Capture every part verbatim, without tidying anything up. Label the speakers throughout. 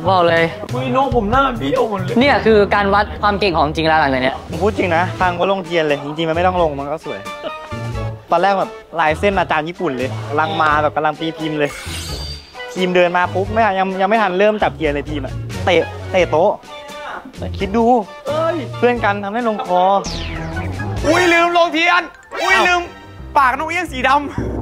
Speaker 1: บอกเลย
Speaker 2: คุยน้องผมหน้าเบี้ยวหมดเลย
Speaker 1: เนี่ยคือการวัดความเก่งของจริงแล้วหลังจากเนี้ย
Speaker 3: ผมพูดจริงนะทางก็ลงเทียนเลยจริงๆมันไม่ต้องลงมันก็สวยตอนแรกแบบลายเส้นอาจารย์ญี่ปุ่นเลยกำลังมาแบบกำลังตีพิมพ์เลยทีมเดินมาปุ๊บไม่ยังยังไม่ทันเริ่มจับเทียนเลยทีมอะเตะเตะโต๊ะคิดดูเพื่อนกันทำให้ลงคอ
Speaker 2: อุ้ยลืมลงเทียนอุ้ยลืมปากนกเอี้ยงสีดำ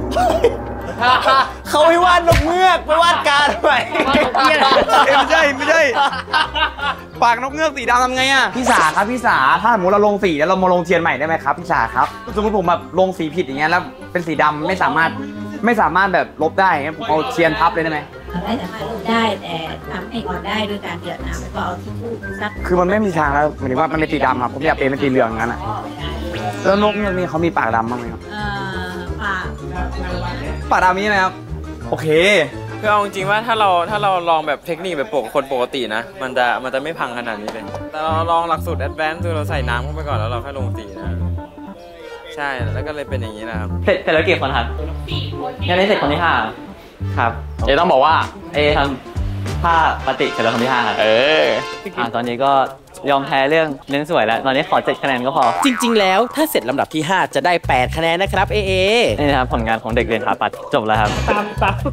Speaker 3: เขาให้วาดนกเงือกไม่วาดการทำไม
Speaker 2: ไม่ใช่ไม่ใช่ปากนกเงือกสีดำทำไงอ่ะ
Speaker 4: พี่สาครับพี่สาถ้าสมมติเราลงสีแล้วเรามาลงเทียนใหม่ได้ไหมครับพี่สาครับสมมติผมแบบลงสีผิดอย่างเงี้ยแล้วเป็นสีดำไม่สามารถไม่สามารถแบบลบได้งั้นผมเอาเทียนทับเลยได้ไหม
Speaker 5: ไม่สามารถลบได้แต่ทำให้อ่อนได้ด้วยการเดือดน้ำแล้วก็เอาทิชชู่ซัก
Speaker 4: คือมันไม่มีทางแล้วหมายถึงว่ามันเป็นสีดำครับผมอยากเปลี่ยนเป็นสีเหลืองงั้นอ่ะแล้วนกเนี่ยมีเขามีปากดำบ้างไหมครับ
Speaker 5: ปาก
Speaker 4: ปากดำนี้ไหมครับโอเค
Speaker 6: คือเอาจริงว่าถ้าเราถ้าเราลองแบบเทคนิคแบบปกคนปกตินะมันจะมันจะไม่พังขนาดนี้เลยแต่เราลองหลักสูตรแอดแวนซ์คือเราใส่น้ำเข้าไปก่อนแล้วเราค่อยลงสีนะใช่แล้วก็เลยเป็นอย่างนี้นะครับ
Speaker 1: เสร็จเสร็จแล้วเก็บคนครับยังไม่เสร็จคนที่ห้าครับเดี๋ยวต้องบอกว่าเอทำผ้าปฏิเสร็จแล้วคนที่ห้าครับเอออ่าตอนนี้ก็ยอมแพ้เรื่องเน้นสวยแล้วตอนนี้ขอเจ็ดคะแนนก็พอ
Speaker 7: จริงๆแล้วถ้าเสร็จลำดับที่ห้าจะได้แปดคะแนนนะครับเอเอ
Speaker 1: นี่นะครับผลงานของเด็กเรียนสถาปัตย์จบแล้วครับตามตาม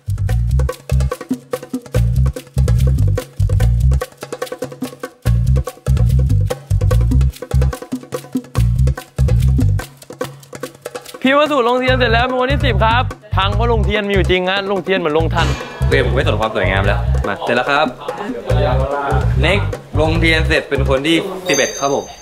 Speaker 2: พี่วัสดุลงเทียนเสร็จแล้วเป็นวันที่สิบครับพังเพราะลงเทียนมีอยู่จริงนะลงเทียนเหมือนลงทัน
Speaker 6: เวผมไม่สนความสวยงามแล้วมาเสร็จแล้วครับเน็กลงเทียนเสร็จเป็นคนที่สิบเอ็ดครับผม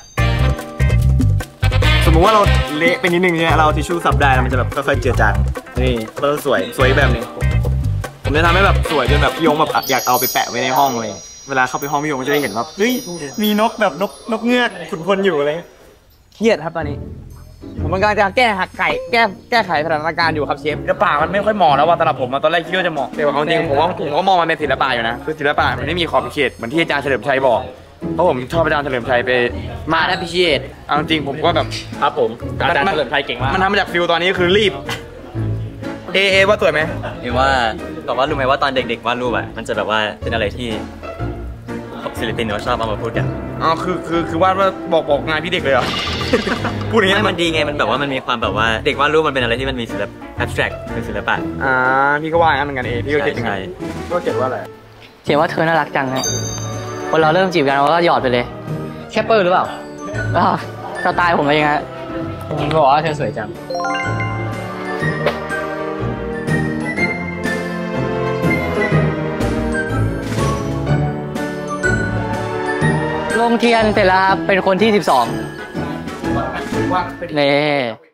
Speaker 3: สมมุติว่าเราเละไปนิดนึงเนี่ยเราทิชชู่ซับได้มันจะแบบค่อยๆเจือจางนี่เราสวยสวยแบบนี้ผมจะทำให้แบบสวยจนแบบพี่ยงแบบอยากเอาไปแปะไว้ในห้องเลยเวลาเข้าไปห้องพี่ยงก็จะได้เห็นว่าเฮ้ยมีนกแบบนกนกเงือกขุนพลอยู่อะไร
Speaker 4: เครียดครับตอนนี้ผมกำลังจะแก้หักไก่แก้แก้ไขสถานการณ์อยู่ครับเชฟศิลปะมันไม่ค่อยเหมาะแล้วว่าสำหรับผมตอนแรกคิดว่าจะเหมาะแต่เอาจริงผมว่าผมก็มองมันเป็นศิลปะอยู่นะคือศิลปะมันไม่มีขอบเขตเหมือนที่อาจารย์เฉลิมชัยบอกเพราะผมชอบอาจารย์เฉลิมชัยไป
Speaker 1: มาได้พิเศษ
Speaker 4: เอาจริงผมก็แบบ
Speaker 1: ครับผมอาจารย์เฉลิมชัยเก่งมาก
Speaker 4: มันทำมาจากฟิลตอนนี้คือรีบเอเอว่าสวยไหม
Speaker 6: เห็นว่าแต่ว่ารู้ไหมว่าตอนเด็กๆวาดรูปอ่ะมันจะแบบว่าเป็นอะไรที่ศิลปินเขาชอบเอามาพูดกัน
Speaker 4: อ๋อคือคือคือวาดว่าบอกบอกงานพี่เด็กเลยเหรอพูดอย่างนี้
Speaker 6: มันดีไงมันแบบว่ามันมีความแบบว่าเด็กวาดรูปมันเป็นอะไรที่มันมีศิลปะ abstract เป็นศิลปะ
Speaker 4: อ่าพี่ก็ว่าอย่างนั้นเหมือนกันเองพี่ก็คิดอย่างนั้นก็เขียนว่าอะไร
Speaker 1: เขียนว่าเธอน่ารักจังนะคนเราเริ่มจีบกันเราก็หยอดไปเลยแคปเปอร์หรือเปล่าอ๋อสไตล์ผมเป็นยังไงผมบอกว่าเธอสวยจังลงเทียนเสร็จแล้วครับเป็นคนที่สิบสองนี่